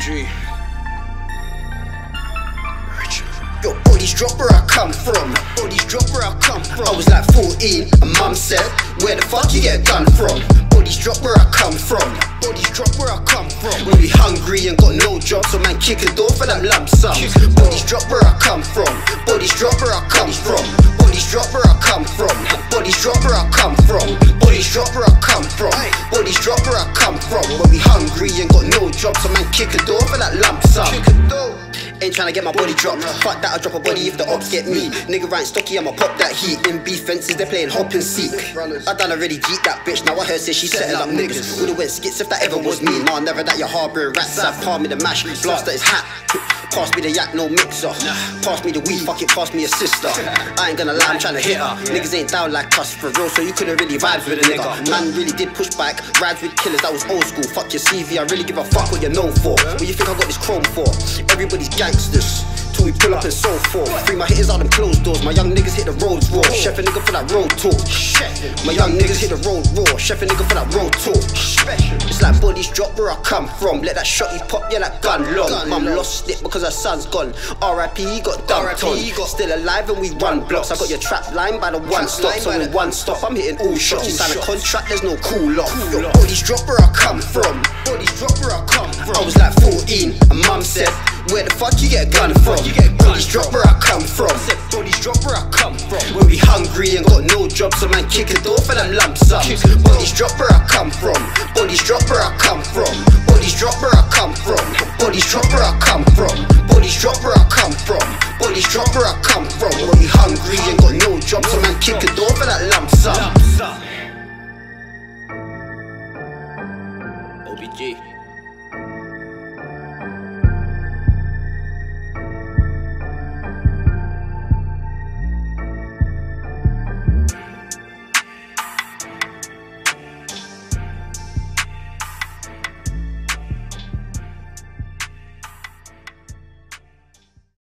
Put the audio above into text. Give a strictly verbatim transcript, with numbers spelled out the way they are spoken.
G. Yo, bodies drop where I come from. Bodies drop where I come from. I was like fourteen, and mum said, where the fuck you get a gun from? Bodies drop where I come from. Bodies drop where I come from. When we hungry and got no job, so man kick a door for them lump sums. Bodies drop where I come from. Bodies drop where I come from. Bodies drop where I come from. Bodies drop where I come from. Bodies drop where I come from. Bodies drop where I come from. When we hungry and got no job, so man kick a door for that lump sum. Ain't tryna get my body dropped. Fuck that, I'll drop a body if the ops get me. Nigga right stocky, I'ma pop that heat. In beef fences, they're playing hop and seek. I done already geek that bitch, now I heard say she setting up niggas. Would've went skits if that ever was me. Nah, never that you're harbouring rats. I've palmed me the mash, blast at his hat. Pass me the yak, no mixer. Pass me the weed, fuck it, pass me a sister. I ain't gonna lie, I'm tryna hit her. Niggas ain't down like us for real, so you couldn't really vibe with a nigga. Man really did push back, rides with killers, that was old school. Fuck your C V, I really give a fuck what you're known for. What you think I got this chrome for? Everybody's gangsters, till we pull up and so forth. Free my hitters out them closed doors, my young niggas hit the roads raw. Chef a nigga for that road tour. My young niggas hit the road raw. Chef a nigga for that road tour. It's like bodies drop where I come from. Let that shotty pop, yeah, that gun long. Mum lost it because her son's gone. R I P, he got dumped on. Still alive and we run blocks. I got your trap line by the one stop. So in one stop, I'm hitting all shots. You sign a contract, there's no cool off. Yo, bodies drop where I come from. Bodies drop where I come from. I was like fourteen, and mum said, where the fuck you get a gun from? Bodies drop where I come from. Bodies drop where I come from. When we hungry and got no job, so man kick a door for them lump sums. Bodies drop where I come from. Bodies drop where I come from. Bodies drop where I come from. Bodies drop where I come from. Bodies drop where I come from. Bodies drop where I come from. When we hungry and got no job, so man kick a door for that lump sum. O B G.